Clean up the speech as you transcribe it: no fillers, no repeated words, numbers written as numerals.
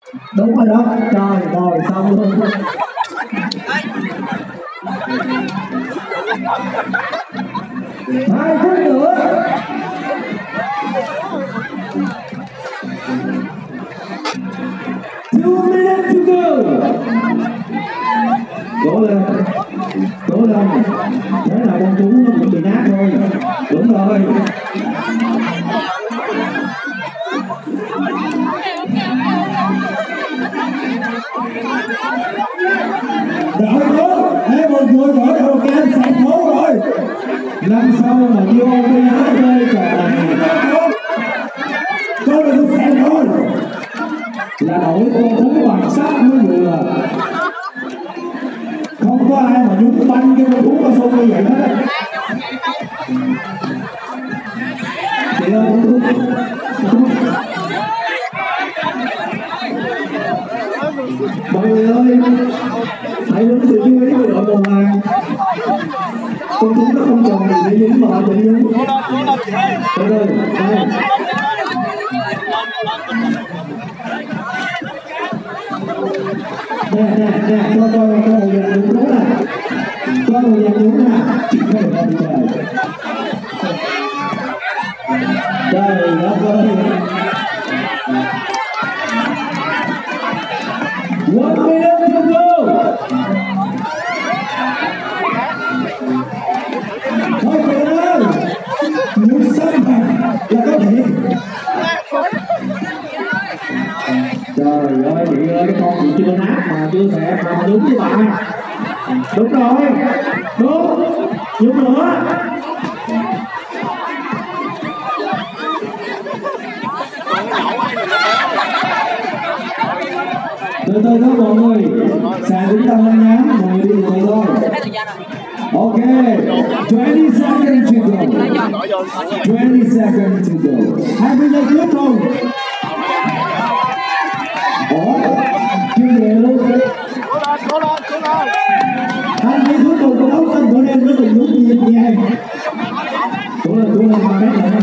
Đúng rồi đó, trời rồi xong luôn. 2 phút nữa. Two minutes to go. Cố lên, cố lên. Thế là con cú nó cũng bị nát thôi. Đúng rồi. Đợi nữa, thấy một người đợi đầu can sạch phố rồi. Lần sau mà UOB Bank chơi trò này, có đừng có xem thôi. Là đổi con thú bằng sắt mới vừa. Không có ai mà nhúng banh cái con thú cao su như vậy hết. Chị ơi, mọi người ơi, hãy hướng sự chú ý với đội bóng vàng. Con thú nó không còn gì để nhúng mà họ tự nhúng. Từ từ, đây. Nè, cho tôi một dàn nhúng nè. Cho một dàn nhúng nè. Chị không được không trời. Trời đất ơi. 1 minute to go. Thôi kìa ơi. Nhúng sân là có thể. Trời ơi chị ơi, cái con chị chưa nát mà chưa xẹp mà đúng với bạn. Đúng rồi, đúng, nhúng nữa. Từ từ đó mọi người, sàn chúng ta lên nhá, mọi người đi từ từ thôi. Ok, 20 seconds to go. 20 seconds to go. 20 giây cuối cùng. Ủa, chưa về luôn. Cố lên. 20 cuối cùng của đấu sân của đêm nó từng nhúng nhịp nhàng. Cố lên, mà cái này